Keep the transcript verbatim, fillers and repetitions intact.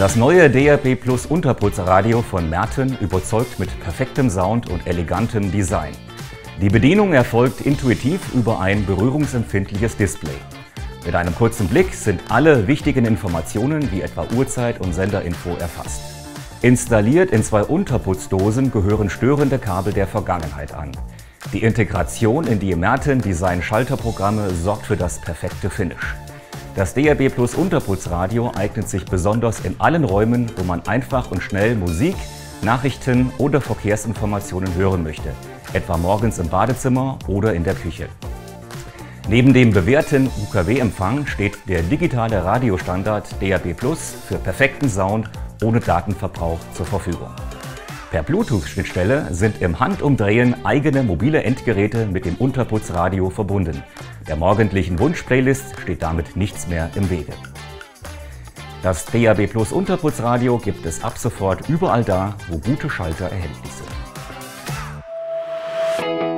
Das neue D A B Plus Unterputzradio von Merten überzeugt mit perfektem Sound und elegantem Design. Die Bedienung erfolgt intuitiv über ein berührungsempfindliches Display. Mit einem kurzen Blick sind alle wichtigen Informationen wie etwa Uhrzeit und Senderinfo erfasst. Installiert in zwei Unterputzdosen gehören störende Kabel der Vergangenheit an. Die Integration in die Merten Design Schalterprogramme sorgt für das perfekte Finish. Das D A B Plus Unterputzradio eignet sich besonders in allen Räumen, wo man einfach und schnell Musik, Nachrichten oder Verkehrsinformationen hören möchte, etwa morgens im Badezimmer oder in der Küche. Neben dem bewährten U K W-Empfang steht der digitale Radiostandard D A B Plus für perfekten Sound ohne Datenverbrauch zur Verfügung. Per Bluetooth-Schnittstelle sind im Handumdrehen eigene mobile Endgeräte mit dem Unterputzradio verbunden. Der morgendlichen Wunsch-Playlist steht damit nichts mehr im Wege. Das D A B Plus Unterputzradio gibt es ab sofort überall da, wo gute Schalter erhältlich sind.